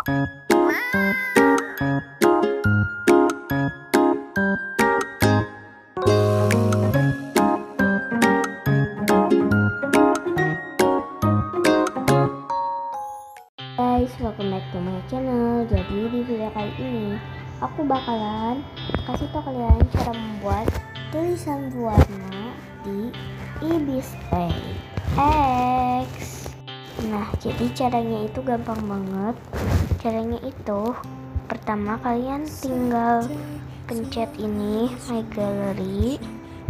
Guys, welcome back to my channel. Jadi di video kali ini aku bakalan kasih tau kalian cara membuat tulisan berwarna di Ibis X. Nah, jadi caranya itu gampang banget. Caranya itu pertama kalian tinggal pencet ini My Gallery.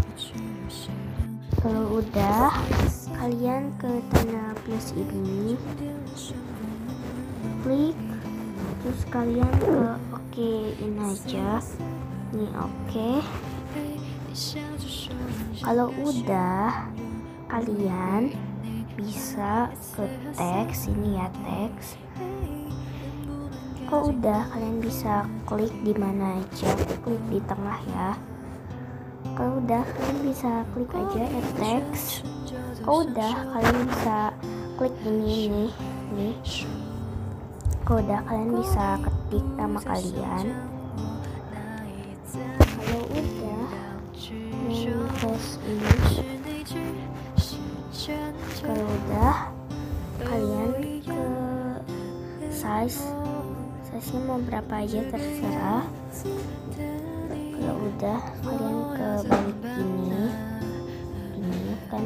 Kalau udah, kalian ke tanda plus ini, klik, terus kalian ke oke ini aja, ini oke. Kalau udah, kalian bisa ke teks, ini ya teks. Kalau udah, kalian bisa klik di mana aja, klik di tengah ya. Kalau udah, kalian bisa klik aja teks. Kalau udah, kalian bisa klik ini nih. Kalau udah, kalian bisa ketik nama kalian. Kalau udah, press ini. Kalau udah, kalian ke size-nya mau berapa aja terserah. Kalau udah, kalian ke balik ini kan.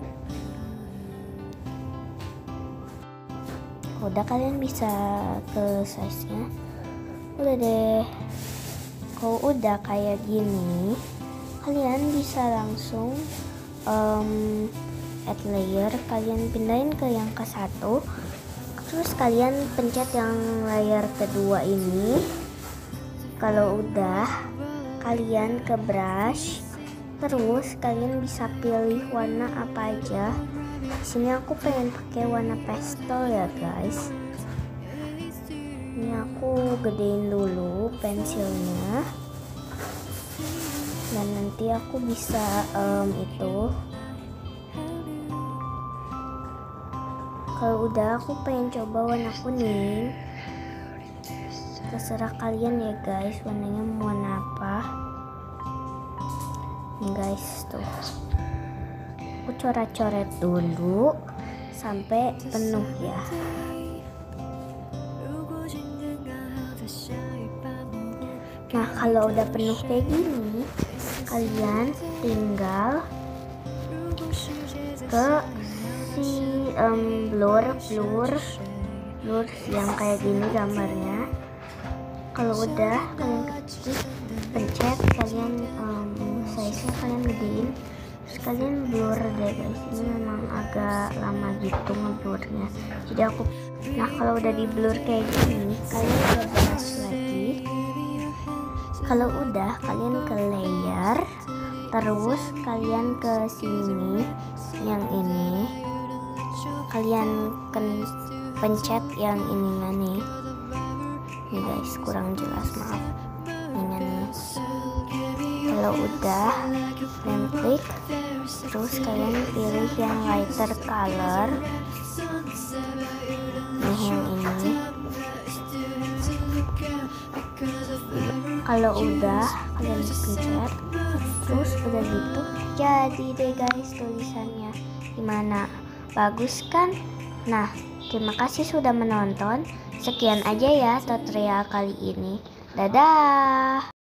Udah, kalian bisa ke size-nya. Udah deh. Kalau udah kayak gini, kalian bisa langsung add layer. Kalian pindahin ke yang ke satu, terus kalian pencet yang layer kedua ini. Kalau udah, kalian ke brush, terus kalian bisa pilih warna apa aja. Di sini aku pengen pakai warna pastel ya guys. Ini aku gedein dulu pensilnya, dan nanti aku bisa itu. Kalau udah, aku pengen coba warna kuning. Terserah kalian ya guys, warnanya mau warna apa. Nih guys, tuh aku coret-coret dulu sampai penuh ya. Nah, kalau udah penuh kayak gini, kalian tinggal ke si blur yang kayak gini gambarnya. Kalau udah, kalian ketik, pencet, kalian size-nya kalian gedein, terus kalian blur deh guys. Ini memang agak lama gitu ngeblurnya, jadi aku. Nah, kalau udah di blur kayak gini, kalian ke brush lagi. Kalau udah, kalian ke layer, terus kalian ke sini yang ini, kalian pencet yang ininya nih. Nih guys, kurang jelas, maaf. Ini nih. Kalau udah, kalian klik, terus kalian pilih yang lighter color. Nih yang ini. Kalau udah, kalian pencet, terus udah gitu jadi deh guys tulisannya. Gimana? Bagus kan? Nah, terima kasih sudah menonton. Sekian aja ya tutorial kali ini. Dadah.